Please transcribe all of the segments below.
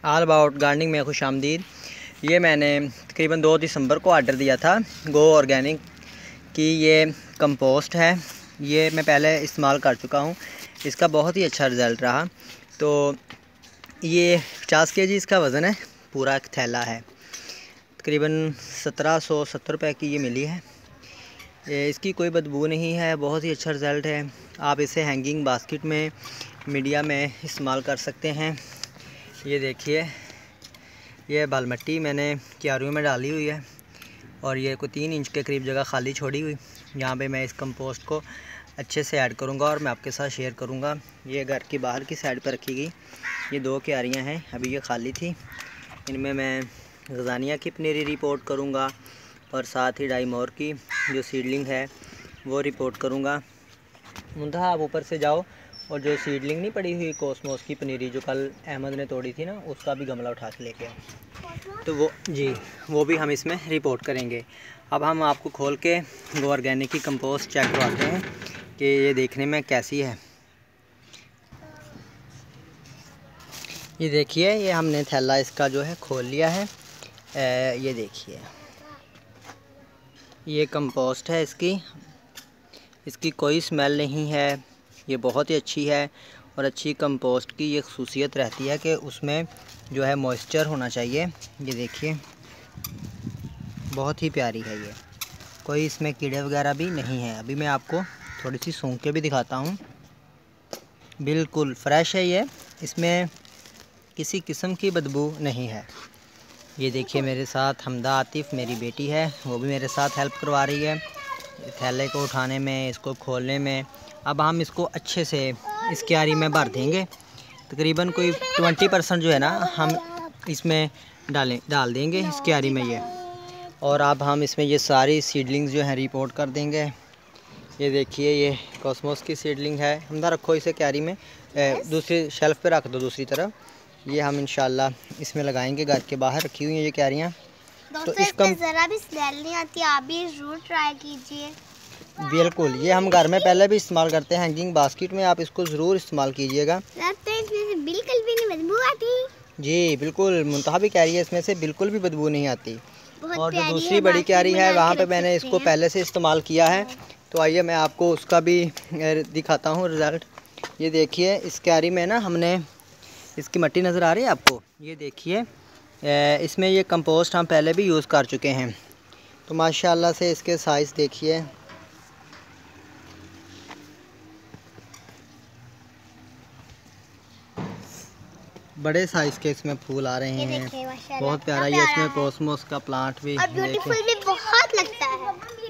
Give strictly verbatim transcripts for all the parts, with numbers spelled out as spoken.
All about gardening में खुश आमदीद। ये मैंने तकरीबन दो दिसंबर को आर्डर दिया था गो ऑर्गेनिक की। ये कंपोस्ट है, ये मैं पहले इस्तेमाल कर चुका हूँ, इसका बहुत ही अच्छा रिज़ल्ट रहा। तो ये पचास के जी इसका वज़न है, पूरा एक थैला है, तकरीबन सत्रह सौ सत्तर रुपये की ये मिली है। ये इसकी कोई बदबू नहीं है, बहुत ही अच्छा रिज़ल्ट है। आप इसे हैंगिंग बास्केट में, मीडिया में इस्तेमाल कर सकते हैं। ये देखिए, ये बाल मिट्टी मैंने क्यारियों में डाली हुई है और ये कोई तीन इंच के करीब जगह खाली छोड़ी हुई, यहाँ पे मैं इस कंपोस्ट को अच्छे से ऐड करूँगा और मैं आपके साथ शेयर करूँगा। ये घर की बाहर की साइड पर रखी गई ये दो क्यारियाँ हैं, अभी ये खाली थी, इनमें मैं गज़ानिया की पनीरी रिपोर्ट करूँगा और साथ ही डाईमोर की जो सीडलिंग है वो रिपोर्ट करूँगा। मुंतहा आप ऊपर से जाओ और जो सीडलिंग नहीं पड़ी हुई कोसमोस की पनीरी जो कल अहमद ने तोड़ी थी ना, उसका भी गमला उठा के लेके आओ, तो वो जी वो भी हम इसमें रिपोर्ट करेंगे। अब हम आपको खोल के गो ऑर्गेनिक की कंपोस्ट चेक करवाते हैं कि ये देखने में कैसी है। ये देखिए, ये हमने थैला इसका जो है खोल लिया है। ए, ये देखिए, ये कंपोस्ट है, इसकी इसकी कोई स्मेल नहीं है, ये बहुत ही अच्छी है। और अच्छी कंपोस्ट की ये खसूसियत रहती है कि उसमें जो है मॉइस्चर होना चाहिए। ये देखिए, बहुत ही प्यारी है ये, कोई इसमें कीड़े वगैरह भी नहीं है। अभी मैं आपको थोड़ी सी सूंघ के भी दिखाता हूँ, बिल्कुल फ्रेश है ये, इसमें किसी किस्म की बदबू नहीं है। ये देखिए, मेरे साथ हमदा आतिफ़ मेरी बेटी है, वो भी मेरे साथ हेल्प करवा रही है थैले को उठाने में, इसको खोलने में। अब हम इसको अच्छे से इस क्यारी में भर देंगे, तकरीबन कोई ट्वेंटी परसेंट जो है ना हम इसमें डालें डाल देंगे इस क्यारी में ये। और अब हम इसमें ये सारी सीडलिंग्स जो हैं रिपोर्ट कर देंगे। ये देखिए, ये कॉस्मोस की सीडलिंग है, हमदा रखो इसे क्यारी में, दूसरी शेल्फ़ पे रख दो दूसरी तरफ। ये हम इंशाल्लाह इसमें लगाएंगे, घर के बाहर रखी हुई हैं ये क्यारियाँ। तो इसका ज़रा भी स्मेल नहीं आती, आप भी ज़रूर ट्राई कीजिए। बिल्कुल, ये हम घर में पहले भी इस्तेमाल करते हैं हैंगिंग बास्केट में, आप इसको ज़रूर इस्तेमाल कीजिएगा। बिल्कुल भी नहीं बदबू आती। जी बिल्कुल, मुंतहा भी कह रही है इसमें से बिल्कुल भी बदबू नहीं आती। और जो दूसरी बड़ी क्यारी है वहाँ पे मैंने इसको पहले से इस्तेमाल किया है, तो आइए मैं आपको उसका भी दिखाता हूँ रिज़ल्ट। ये देखिए, इस क्यारी में ना हमने, इसकी मिट्टी नज़र आ रही है आपको, ये देखिए, इसमें ये कंपोस्ट हम पहले भी यूज़ कर चुके हैं। तो माशाल्लाह से इसके साइज़ देखिए, बड़े साइज़ के इसमें फूल आ रहे हैं, बहुत प्यारा। ये इसमें कॉस्मोस का प्लांट भी ब्यूटीफुल भी बहुत लगता है।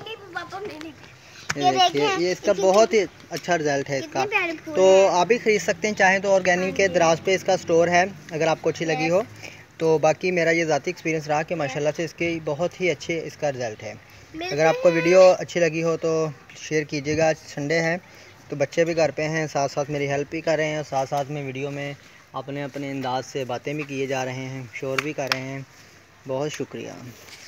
ये देखिए, ये इसका बहुत ही अच्छा रिज़ल्ट है इसका। तो आप भी ख़रीद सकते हैं चाहें तो, ऑर्गेनिक के दराज पे इसका स्टोर है, अगर आपको अच्छी लगी हो तो। बाकी मेरा ये ज़ाती एक्सपीरियंस रहा कि माशाल्लाह से इसके बहुत ही अच्छे इसका रिज़ल्ट है। अगर आपको वीडियो अच्छी लगी हो तो शेयर कीजिएगा। संडे है तो बच्चे भी घर पे हैं, साथ साथ मेरी हेल्प भी कर रहे हैं और साथ साथ में वीडियो में अपने अपने अंदाज से बातें भी किए जा रहे हैं, शोर भी कर रहे हैं। बहुत शुक्रिया।